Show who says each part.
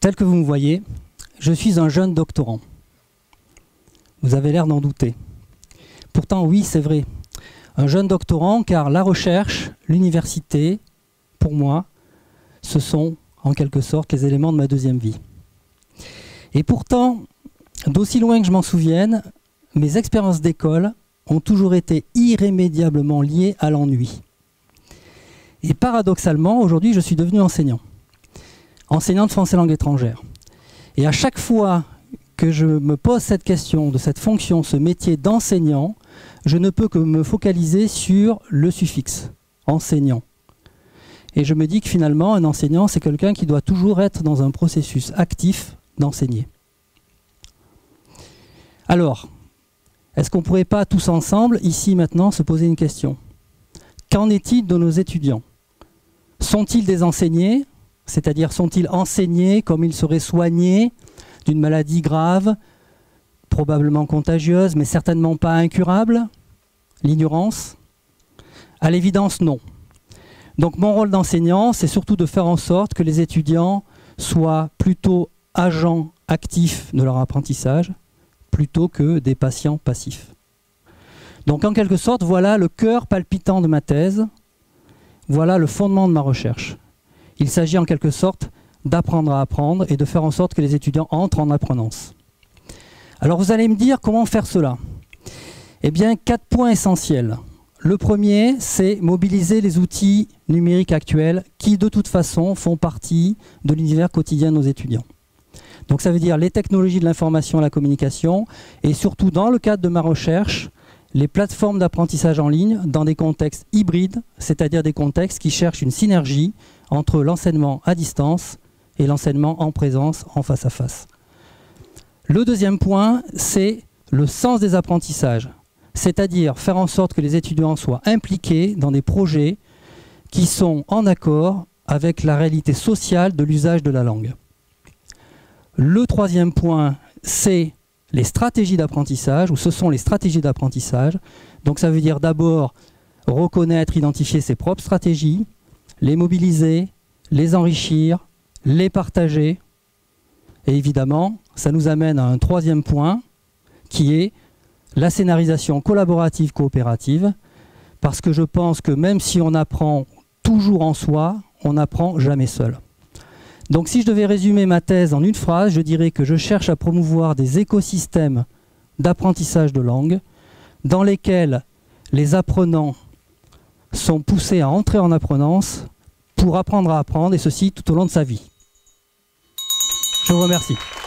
Speaker 1: tel que vous me voyez, je suis un jeune doctorant. Vous avez l'air d'en douter. Pourtant, oui, c'est vrai. Un jeune doctorant, car la recherche, l'université, pour moi, ce sont en quelque sorte les éléments de ma deuxième vie. Et pourtant, d'aussi loin que je m'en souvienne, mes expériences d'école ont toujours été irrémédiablement liées à l'ennui. Et paradoxalement, aujourd'hui, je suis devenu enseignant. Enseignant de français langue étrangère. Et à chaque fois que je me pose cette question de cette fonction, ce métier d'enseignant, je ne peux que me focaliser sur le suffixe, enseignant. Et je me dis que finalement, un enseignant, c'est quelqu'un qui doit toujours être dans un processus actif d'enseigner. Alors, est-ce qu'on ne pourrait pas tous ensemble, ici maintenant, se poser une question? Qu'en est-il de nos étudiants? Sont-ils des enseignés? C'est-à-dire, sont-ils enseignés comme ils seraient soignés d'une maladie grave, probablement contagieuse, mais certainement pas incurable? L'ignorance? À l'évidence, non. Donc mon rôle d'enseignant, c'est surtout de faire en sorte que les étudiants soient plutôt agents actifs de leur apprentissage, plutôt que des patients passifs. Donc en quelque sorte, voilà le cœur palpitant de ma thèse, voilà le fondement de ma recherche. Il s'agit en quelque sorte d'apprendre à apprendre et de faire en sorte que les étudiants entrent en apprenance. Alors vous allez me dire comment faire cela? Eh bien, 4 points essentiels. Le premier, c'est mobiliser les outils numériques actuels qui, de toute façon, font partie de l'univers quotidien de nos étudiants. Donc ça veut dire les technologies de l'information et la communication et surtout, dans le cadre de ma recherche, les plateformes d'apprentissage en ligne dans des contextes hybrides, c'est-à-dire des contextes qui cherchent une synergie entre l'enseignement à distance et l'enseignement en présence, en face à face. Le deuxième point, c'est le sens des apprentissages, c'est-à-dire faire en sorte que les étudiants soient impliqués dans des projets qui sont en accord avec la réalité sociale de l'usage de la langue. Le troisième point, c'est les stratégies d'apprentissage, ou ce sont les stratégies d'apprentissage. Donc ça veut dire d'abord reconnaître, identifier ses propres stratégies, les mobiliser, les enrichir, les partager. Et évidemment, ça nous amène à un troisième point, qui est la scénarisation collaborative coopérative, parce que je pense que même si on apprend toujours en soi, on n'apprend jamais seul. Donc si je devais résumer ma thèse en une phrase, je dirais que je cherche à promouvoir des écosystèmes d'apprentissage de langue dans lesquels les apprenants sont poussés à entrer en apprenance pour apprendre à apprendre, et ceci tout au long de sa vie. Je vous remercie.